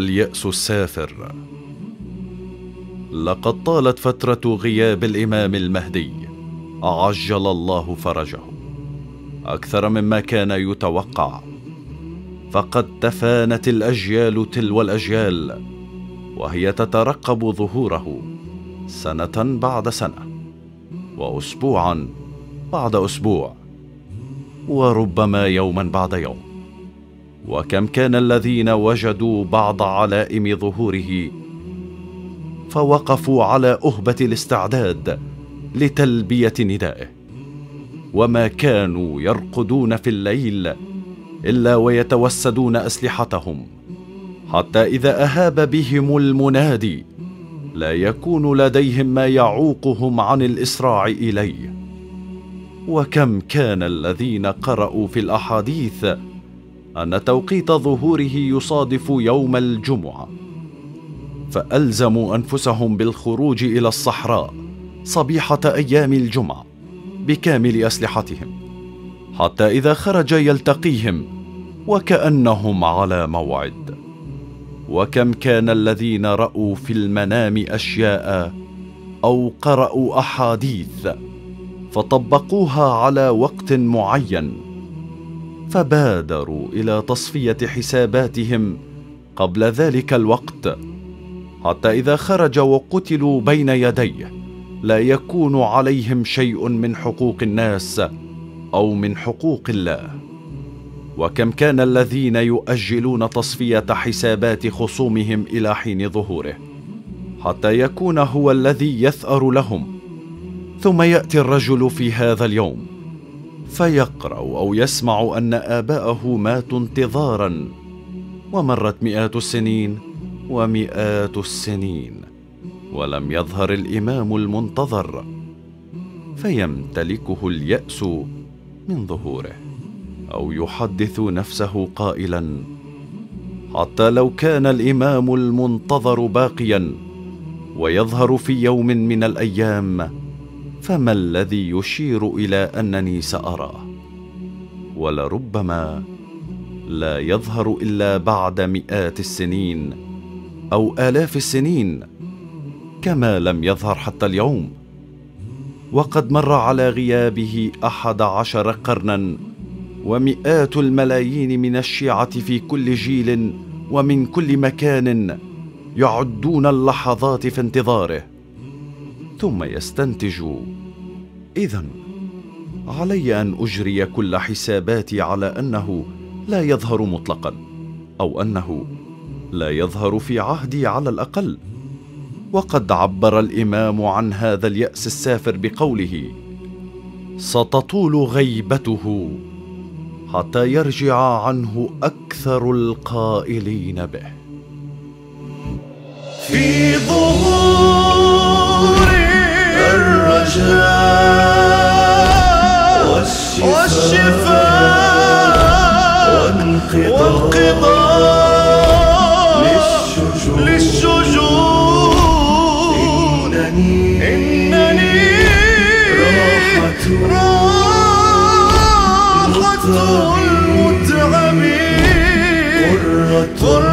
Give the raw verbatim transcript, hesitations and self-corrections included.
اليأس السافر. لقد طالت فترة غياب الإمام المهدي عجل الله فرجه أكثر مما كان يتوقع، فقد تفانت الأجيال تلو الأجيال وهي تترقب ظهوره سنة بعد سنة، وأسبوعا بعد أسبوع، وربما يوما بعد يوم. وكم كان الذين وجدوا بعض علائم ظهوره فوقفوا على أهبة الاستعداد لتلبية ندائه، وما كانوا يرقدون في الليل إلا ويتوسدون أسلحتهم، حتى إذا أهاب بهم المنادي لا يكون لديهم ما يعوقهم عن الإسراع إليه. وكم كان الذين قرأوا في الأحاديث أن توقيت ظهوره يصادف يوم الجمعة، فألزموا أنفسهم بالخروج إلى الصحراء صبيحة أيام الجمعة بكامل أسلحتهم، حتى إذا خرج يلتقيهم وكأنهم على موعد. وكم كان الذين رأوا في المنام أشياء أو قرأوا أحاديث فطبقوها على وقت معين، فبادروا إلى تصفية حساباتهم قبل ذلك الوقت، حتى إذا خرج وقتلوا بين يديه لا يكون عليهم شيء من حقوق الناس أو من حقوق الله. وكم كان الذين يؤجلون تصفية حسابات خصومهم إلى حين ظهوره، حتى يكون هو الذي يثأر لهم، ثم يأتي الرجل في هذا اليوم فيقرأ أو يسمع أن آباءه ماتوا انتظارا، ومرت مئات السنين ومئات السنين ولم يظهر الإمام المنتظر، فيمتلكه اليأس من ظهوره، أو يحدث نفسه قائلا: حتى لو كان الإمام المنتظر باقيا ويظهر في يوم من الأيام فما الذي يشير إلى أنني سأراه؟ ولربما لا يظهر إلا بعد مئات السنين أو آلاف السنين، كما لم يظهر حتى اليوم. وقد مر على غيابه أحد عشر قرنا، ومئات الملايين من الشيعة في كل جيل ومن كل مكان يعدون اللحظات في انتظاره، ثم يستنتج: إذن علي أن أجري كل حساباتي على أنه لا يظهر مطلقا، أو أنه لا يظهر في عهدي على الأقل. وقد عبر الإمام عن هذا اليأس السافر بقوله: ستطول غيبته حتى يرجع عنه أكثر القائلين به. في ظهور الرجاء والشفاء والانقضاء للشجون، إنني راحة المتعبين، قرة